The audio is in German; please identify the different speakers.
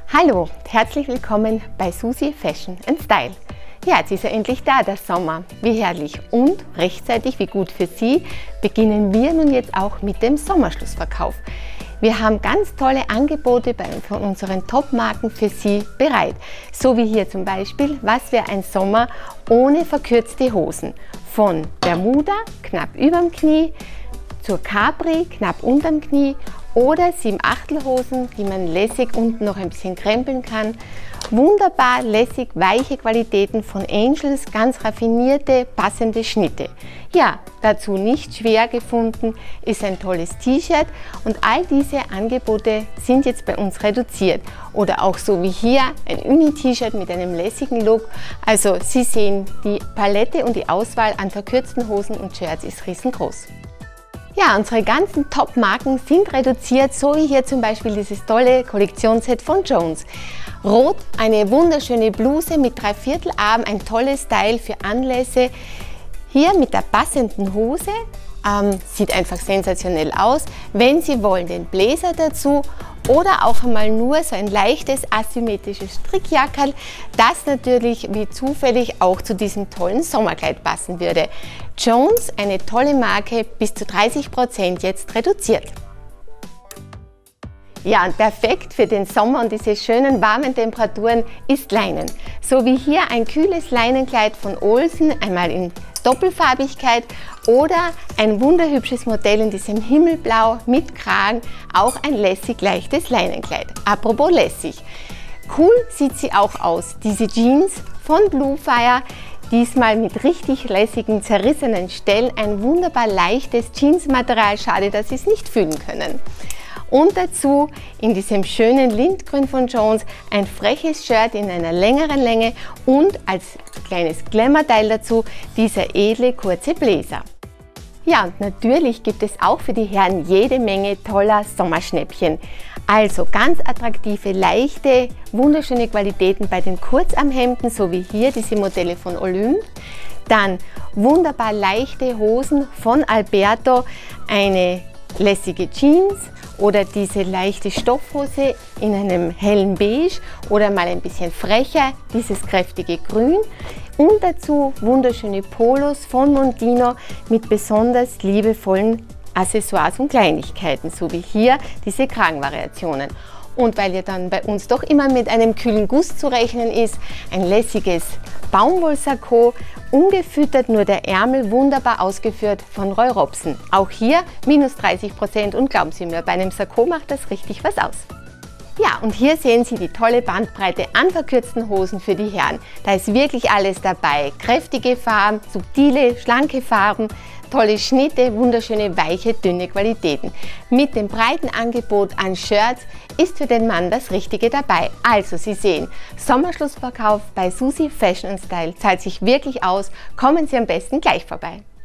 Speaker 1: Hallo, herzlich willkommen bei Susi Fashion & Style. Ja, jetzt ist er endlich da, der Sommer. Wie herrlich und rechtzeitig, wie gut für Sie, beginnen wir nun jetzt auch mit dem Sommerschlussverkauf. Wir haben ganz tolle Angebote von unseren Top-Marken für Sie bereit. So wie hier zum Beispiel, was wäre ein Sommer ohne verkürzte Hosen? Von Bermuda, knapp überm Knie, zur Capri, knapp unterm Knie oder 7/8 Hosen, die man lässig unten noch ein bisschen krempeln kann. Wunderbar lässig, weiche Qualitäten von Angels, ganz raffinierte, passende Schnitte. Ja, dazu nicht schwer gefunden, ist ein tolles T-Shirt und all diese Angebote sind jetzt bei uns reduziert. Oder auch so wie hier ein Uni-T-Shirt mit einem lässigen Look. Also Sie sehen, die Palette und die Auswahl an verkürzten Hosen und Shirts ist riesengroß. Ja, unsere ganzen Top-Marken sind reduziert, so wie hier zum Beispiel dieses tolle Kollektionsset von Jones. Rot, eine wunderschöne Bluse mit 3/4 Arm, ein tolles Style für Anlässe. Hier mit der passenden Hose, sieht einfach sensationell aus. Wenn Sie wollen, den Bläser dazu oder auch einmal nur so ein leichtes asymmetrisches Strickjackerl, das natürlich wie zufällig auch zu diesem tollen Sommerkleid passen würde. Jones, eine tolle Marke, bis zu 30% jetzt reduziert. Ja, und perfekt für den Sommer und diese schönen warmen Temperaturen ist Leinen. So wie hier ein kühles Leinenkleid von Olsen, einmal in Doppelfarbigkeit oder ein wunderhübsches Modell in diesem Himmelblau mit Kragen, auch ein lässig leichtes Leinenkleid. Apropos lässig, cool sieht sie auch aus, diese Jeans von Bluefire. Diesmal mit richtig lässigen, zerrissenen Stellen, ein wunderbar leichtes Jeansmaterial, schade, dass Sie es nicht fühlen können. Und dazu in diesem schönen Lindgrün von Jones ein freches Shirt in einer längeren Länge und als kleines Glamour-Teil dazu dieser edle kurze Bläser. Ja, und natürlich gibt es auch für die Herren jede Menge toller Sommerschnäppchen. Also ganz attraktive, leichte, wunderschöne Qualitäten bei den Kurzarmhemden, so wie hier diese Modelle von Olymp. Dann wunderbar leichte Hosen von Alberto, eine lässige Jeans oder diese leichte Stoffhose in einem hellen Beige oder mal ein bisschen frecher, dieses kräftige Grün. Und dazu wunderschöne Polos von Mondino mit besonders liebevollen Accessoires und Kleinigkeiten, so wie hier diese Kragenvariationen. Und weil ja dann bei uns doch immer mit einem kühlen Guss zu rechnen ist, ein lässiges Baumwollsakko, ungefüttert, nur der Ärmel wunderbar ausgeführt von Roy Robson. Auch hier minus 30% und glauben Sie mir, bei einem Sakko macht das richtig was aus. Ja, und hier sehen Sie die tolle Bandbreite an verkürzten Hosen für die Herren. Da ist wirklich alles dabei. Kräftige Farben, subtile, schlanke Farben, tolle Schnitte, wunderschöne, weiche, dünne Qualitäten. Mit dem breiten Angebot an Shirts ist für den Mann das Richtige dabei. Also Sie sehen, Sommerschlussverkauf bei Susi Fashion & Style zahlt sich wirklich aus. Kommen Sie am besten gleich vorbei.